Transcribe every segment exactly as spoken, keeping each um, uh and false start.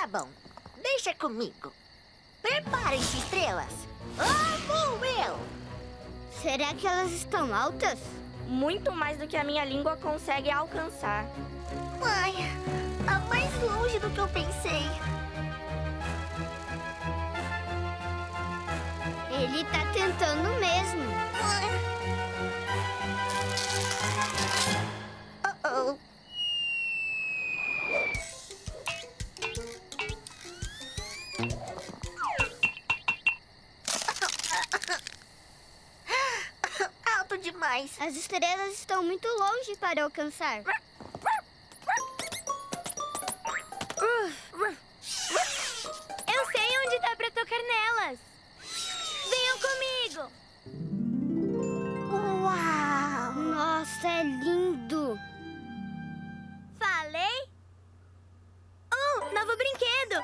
Tá bom, deixa comigo. Preparem-se, estrelas. Lá vou eu! Será que elas estão altas? Muito mais do que a minha língua consegue alcançar. Ai, tá mais longe do que eu pensei. Ele tá tentando mesmo. Uh-oh. Alto demais. As estrelas estão muito longe para alcançar. Eu sei onde dá pra tocar nelas. Venham comigo. Uau! Nossa, é lindo. Falei? Oh, novo brinquedo.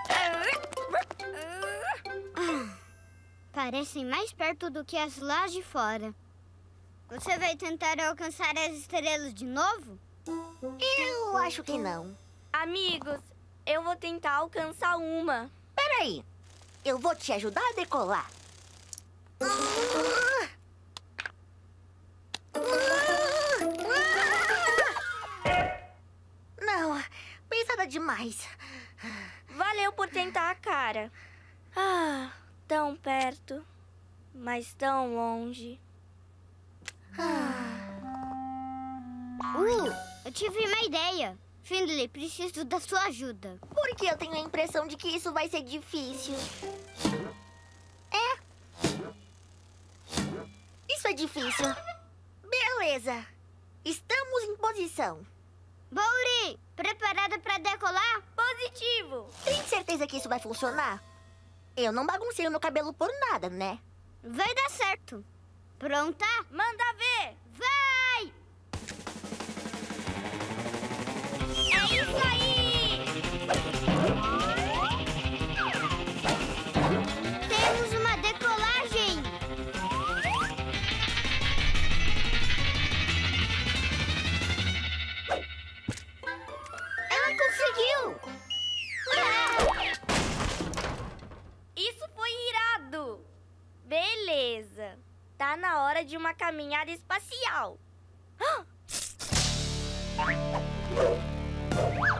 Ah, parecem mais perto do que as lá de fora. Você vai tentar alcançar as estrelas de novo? Eu acho que não. Amigos, eu vou tentar alcançar uma. Peraí, eu vou te ajudar a decolar. Não, pesada demais. Valeu por tentar, cara. Ah, tão perto, mas tão longe. Uh, eu tive uma ideia. Findlay, preciso da sua ajuda. Porque eu tenho a impressão de que isso vai ser difícil. É? Isso é difícil. Beleza. Estamos em posição. Bouri, preparada para decolar? Positivo. Tem certeza que isso vai funcionar? Eu não baguncei o meu cabelo por nada, né? Vai dar certo. Pronta? Manda ver. Vai! É isso aí! Temos uma decolagem! Ela conseguiu! Isso foi irado! Beleza. Tá na hora de uma caminhada espacial. Ah!